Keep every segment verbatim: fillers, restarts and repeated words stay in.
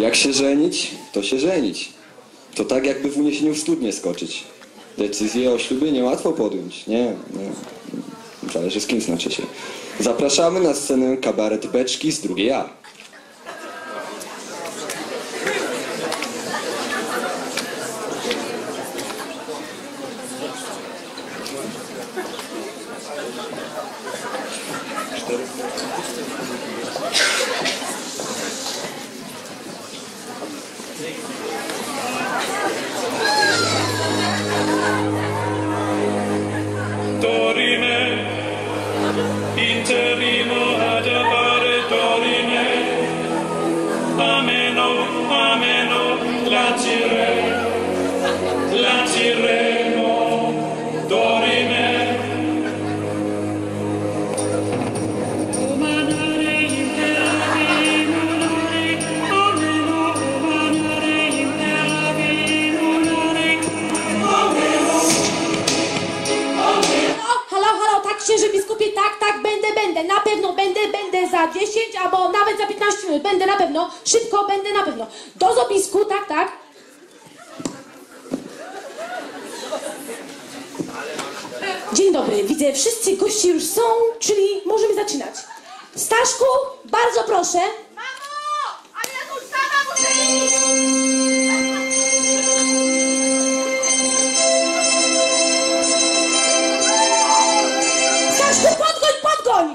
Jak się żenić, to się żenić. To tak jakby w uniesieniu w studnie skoczyć. Decyzję o ślubie niełatwo podjąć. Nie, nie. Zależy z kim znaczy się. Zapraszamy na scenę kabaret Beczki z drugiej A. Dorime, interrimo ad appare Dorime, ameno, ameno, lancire, lanciremo, Dorime. Umanare interavi, munare, ameno, umanare interavi, munare, ameno. Halo, halo, tak księże biskupie, tak, tak, będę, będę, na pewno będę, będę za dziesięć albo nawet za piętnaście minut, będę na pewno, szybko będę na pewno. Do zapisku, tak, tak. Dzień dobry, widzę, wszyscy goście już są, czyli możemy zaczynać. Staszku, bardzo proszę. Mamo! Ale ja tu sama muszę Staszku, podgoń, podgoń!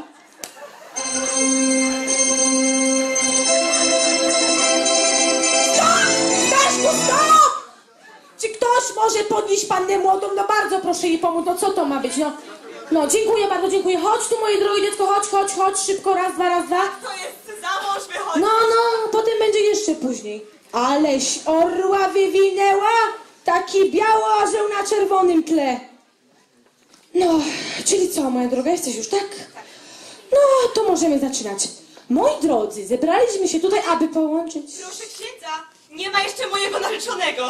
Stop! Staszku, stop! Czy ktoś może podnieść pannę młodą? No bardzo proszę jej pomóc, no co to ma być, no. No, dziękuję bardzo, dziękuję. Chodź tu, moje drogie dziecko, chodź, chodź, chodź, szybko, raz, dwa, raz, dwa. To jest za mąż wychodzi. No, no, potem będzie jeszcze później. Aleś orła wywinęła, taki biały orzeł na czerwonym tle. No, czyli co, moja droga, jesteś już, tak? No, to możemy zaczynać. Moi drodzy, zebraliśmy się tutaj, aby połączyć... Proszę księdza, nie ma jeszcze mojego narzeczonego.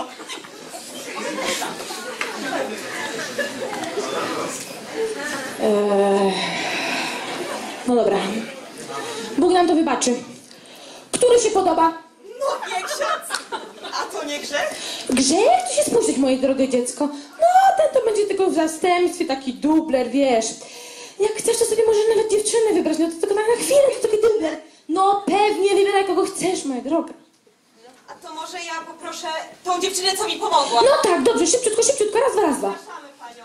Eee, no dobra. Bóg nam to wybaczy. Który się podoba? No nie ksiądz. A to nie grzech? Grzech? Tu się spójrzeć, moje drogie dziecko. No, ten to będzie tylko w zastępstwie, taki dubler, wiesz. Jak chcesz, to sobie możesz nawet dziewczynę wybrać, no to tylko tak na chwilę, to taki dubler. No pewnie, wybieraj kogo chcesz, moja droga. A to może ja poproszę tą dziewczynę, co mi pomogła. No tak, dobrze, szybciutko, szybciutko, raz, dwa, raz, dwa. Zapraszamy panią.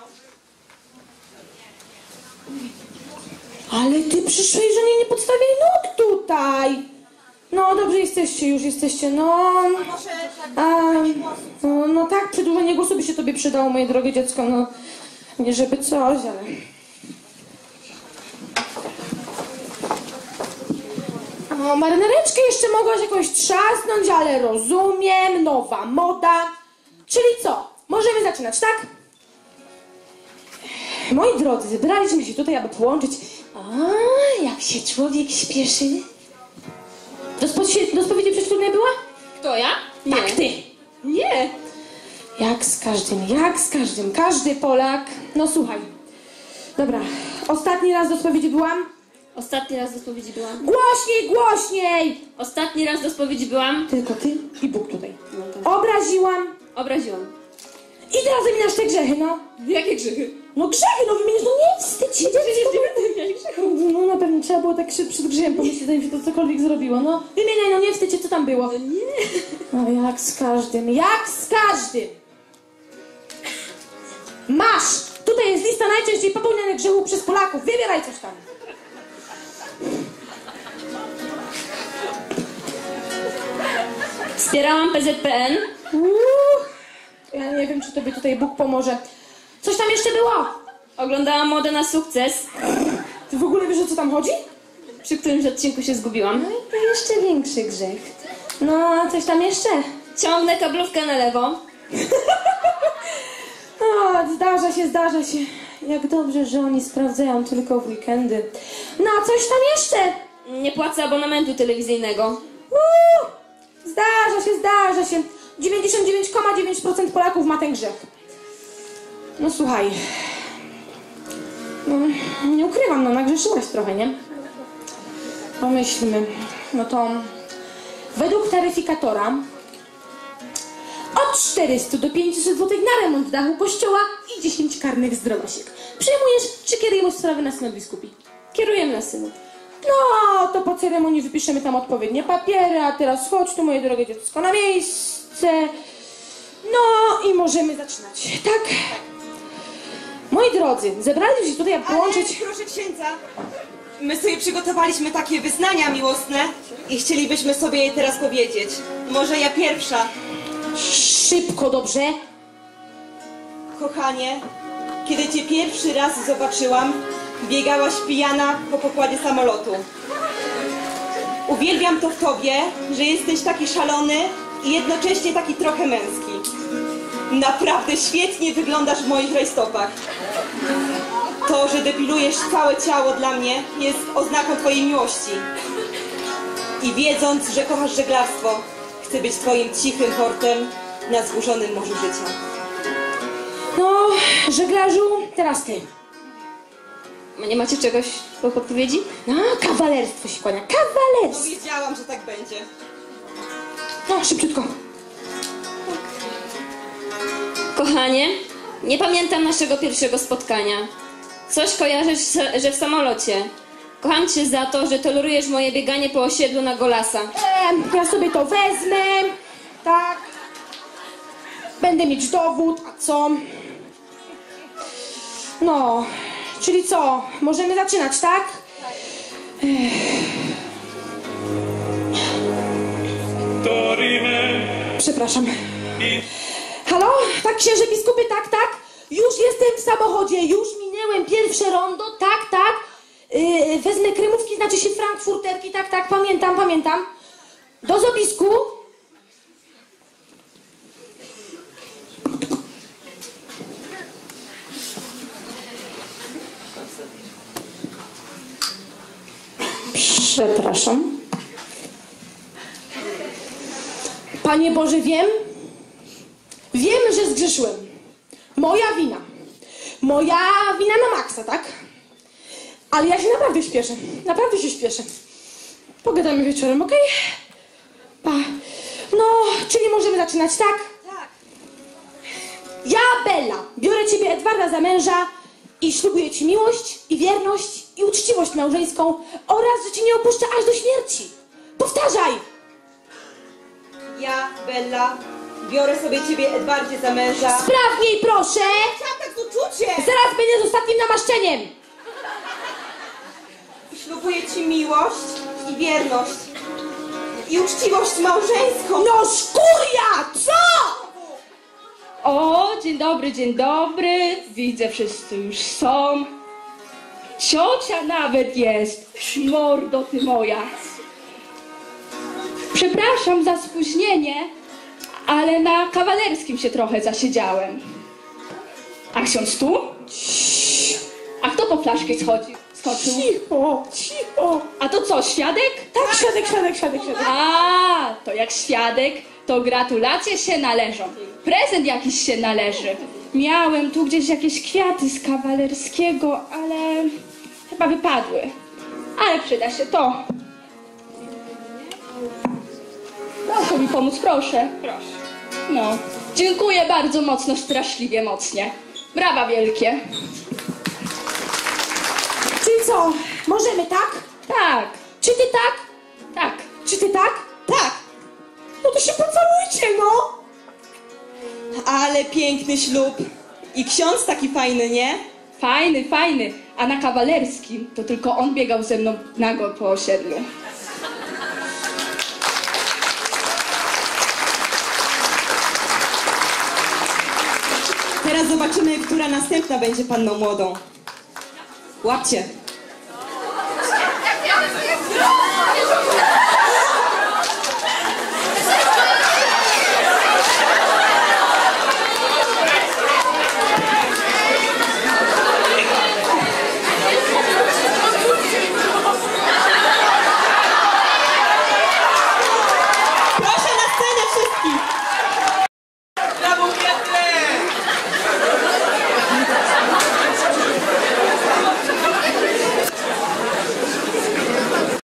Ale ty przyszłej żonie nie podstawiaj nóg tutaj. No dobrze, jesteście już, jesteście, no... A może tak A, będzie głosu? no, no tak, przedłużenie głosu by się tobie przydało, moje drogie dziecko, no... Nie żeby coś, ale... O, marynareczkę jeszcze mogłaś jakąś trzasnąć, ale rozumiem, nowa moda. Czyli co? Możemy zaczynać, tak? Moi drodzy, zebraliśmy się tutaj, aby połączyć... A, jak się człowiek śpieszy. Do, spo- do spowiedzi prześlubnej była? Kto, ja? Nie. Tak, ty. Nie. Jak z każdym, jak z każdym. Każdy Polak. No słuchaj. Dobra, ostatni raz do spowiedzi byłam. Ostatni raz do spowiedzi byłam. Głośniej, głośniej! Ostatni raz do spowiedzi byłam. Tylko ty i Bóg tutaj. No to... Obraziłam. Obraziłam. I teraz wymieniasz te grzechy, no. Jakie grzechy? No grzechy, no wymienisz, no nie wstydź się. Przecież nie będę mieć grzechów. No na pewno trzeba było tak przed, przed grzechem pomyśleć, zanim się to cokolwiek zrobiło. No wymieniaj, no nie wstydź się, co tam było. No nie. No jak z każdym, jak z każdym. Masz! Tutaj jest lista najczęściej popełnianych grzechów przez Polaków. Wybieraj coś tam. Wspierałam P Z P N. Uuu, ja nie wiem, czy tobie tutaj Bóg pomoże. Coś tam jeszcze było? Oglądałam Modę na sukces, Ty w ogóle wiesz, o co tam chodzi? przy którymś odcinku się zgubiłam. No i to jeszcze większy grzech. No, a coś tam jeszcze? Ciągnę kablówkę na lewo. O, zdarza się, zdarza się. Jak dobrze, że oni sprawdzają tylko w weekendy. No, a coś tam jeszcze? Nie płacę abonamentu telewizyjnego. Uuu, zdarza się, zdarza się. dziewięćdziesiąt dziewięć przecinek dziewięć procent Polaków ma ten grzech. No słuchaj. No, nie ukrywam, no nagrzeszyłaś trochę, nie? Pomyślmy. No to według taryfikatora od czterystu do pięciuset złotych na remont dachu kościoła i dziesięć karnych zdrowasiek. Przyjmujesz, czy kierujemy sprawę na synod biskupi? Kierujemy na synod. No, to po ceremonii wypiszemy tam odpowiednie papiery, a teraz chodź tu, moje drogie dziecko, na miejsce. No i możemy zaczynać, tak? Moi drodzy, zebraliśmy się tutaj, aby połączyć... Ale proszę księdza, my sobie przygotowaliśmy takie wyznania miłosne i chcielibyśmy sobie je teraz powiedzieć. Może ja pierwsza. Szybko, dobrze? Kochanie, kiedy cię pierwszy raz zobaczyłam, biegałaś pijana po pokładzie samolotu. Uwielbiam to w tobie, że jesteś taki szalony i jednocześnie taki trochę męski. Naprawdę świetnie wyglądasz w moich rajstopach. To, że depilujesz całe ciało dla mnie, jest oznaką twojej miłości. I wiedząc, że kochasz żeglarstwo, chcę być twoim cichym portem na zburzonym morzu życia. No, żeglarzu, teraz ty. Nie macie czegoś po podpowiedzi? No, kawalerstwo się kłania, kawalerstwo. Wiedziałam, że tak będzie. No, szybciutko. Kochanie, nie pamiętam naszego pierwszego spotkania. Coś kojarzę, że w samolocie. Kocham cię za to, że tolerujesz moje bieganie po osiedlu na golasa. E, ja sobie to wezmę, tak. Będę mieć dowód, a co? No, czyli co? Możemy zaczynać, tak? Dorime Przepraszam. in Halo? Tak, księże biskupy, tak, tak? Już jestem w samochodzie, już minęłem pierwsze rondo, tak, tak. Yy, wezmę kremówki, znaczy się frankfurterki, tak, tak, pamiętam, pamiętam. Do zapisku. Przepraszam. Panie Boże, wiem, wiem, że zgrzeszyłem. Moja wina. Moja wina na maksa, tak? Ale ja się naprawdę śpieszę. Naprawdę się śpieszę. Pogadamy wieczorem, okej? Pa. No, czyli możemy zaczynać, tak? Tak. Ja, Bella, biorę ciebie, Edwarda, za męża i ślubuję ci miłość i wierność i uczciwość małżeńską oraz, że cię nie opuszczę aż do śmierci. Powtarzaj! Ja, Bella, biorę sobie ciebie, Edwardzie, za męża. Sprawniej, proszę! Chciałam tak z uczuciem! Zaraz będę z ostatnim namaszczeniem! Ślubuję ci miłość i wierność. I uczciwość małżeńską. No szkuria! Co? O, dzień dobry, dzień dobry. Widzę, wszyscy już są. Ciocia nawet jest. Mordo ty moja. Przepraszam za spóźnienie, ale na kawalerskim się trochę zasiedziałem. A ksiądz tu? A kto po flaszkę schodzi? Skoczył? Cicho, cicho. A to co, świadek? Tak, świadek, świadek, świadek, świadek. A, to jak świadek, to gratulacje się należą. Prezent jakiś się należy. Miałem tu gdzieś jakieś kwiaty z kawalerskiego, ale chyba wypadły. Ale przyda się to. Proszę mi pomóc, proszę. Proszę. No, dziękuję bardzo mocno, straszliwie mocnie. Brawa wielkie. Czyli co? Możemy, tak? Tak, Czy ty tak? tak. Czy ty tak? Tak, No to się pocałujcie, no! ale piękny ślub. I ksiądz taki fajny, nie? Fajny, fajny. A na kawalerskim to tylko on biegał ze mną nago po osiedlu. Teraz zobaczymy, która następna będzie panną młodą. Łapcie.